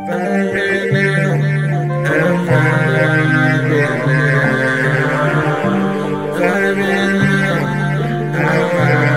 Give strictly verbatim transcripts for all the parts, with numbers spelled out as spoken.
Vibing now, I'm vibing now, vibing now, I'm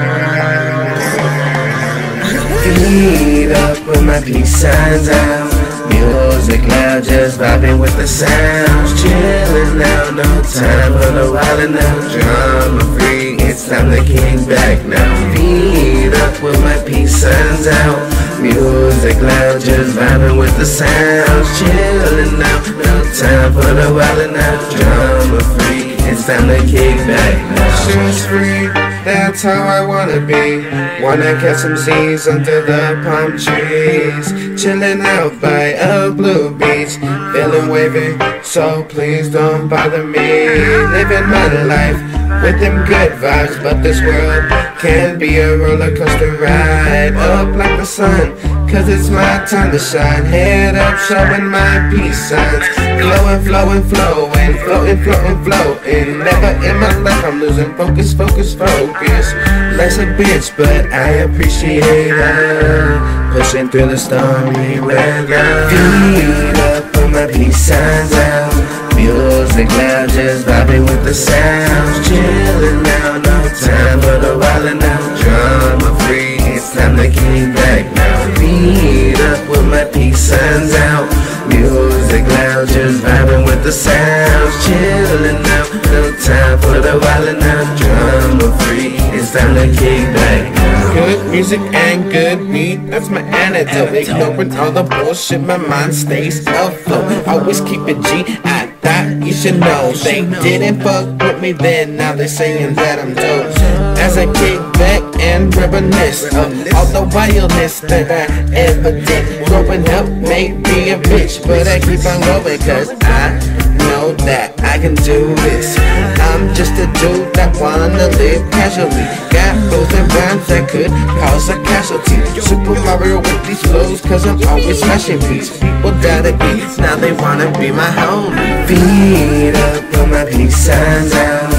vibing. Feet up with my peace signs out. Music loud, just vibing with the sounds. Chillin' now, no time for the wildin' now. Drama free, it's time to kick back now. Feet up with my peace signs out. Music loud, just vibing with the sounds. Chillin' now, no time for the wildin' now. Drama free, it's time to kick back now. Stress free, that's how I wanna be. Wanna catch some Z's under the palm trees. Chillin' out by a blue beach. Feeling wavy, so please don't bother me. Living my life with them good vibes, but this world can be a roller coaster ride. Up like the sun, cause it's my time to shine. Head up, showing my peace signs. Flowing, flowing, flowing, floating, floating, floating. Never in my life I'm losing focus, focus, focus. Life's a bitch, but I appreciate her. Pushing through the stormy weather. Feet up, put my peace signs out. Music loud, just vibing with the sounds. Chillin' now, no time for the wildin' now. Drama free, it's time to kick back now. Feet up with my peace signs out. Music loud, just vibing with the sounds. Chillin' now, no time for the wildin' now. Drama free, it's time to kick back now. Good music and good beat, that's my antidote. Ignoring all the bullshit, my mind stays afloat. Always keep it G, I thought you should know. They didn't fuck with me then, now they're saying that I'm dope. As I kick back and reminisce of all the wildness that I ever did. Growing up made me a bitch, but I keep on going cause I know that I can do this. I'm just a dude that wanna live casually. Got flows and rhymes that could cause a casualty. Super Mario with these flows cause I'm always smashing beats. People gotta be, now they wanna be my homie. Feet up, put my peace signs out.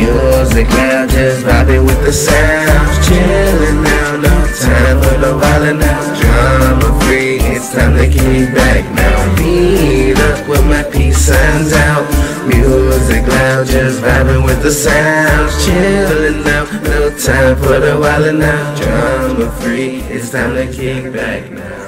Music loud, just vibing with the sounds. Chillin' now, no time for the wildin' now. Drama free, it's time to kick back now. Feet up with my peace signs out. Music loud, just vibing with the sounds. Chillin' now, no time for the wildin' now. Drama free, it's time to kick back now.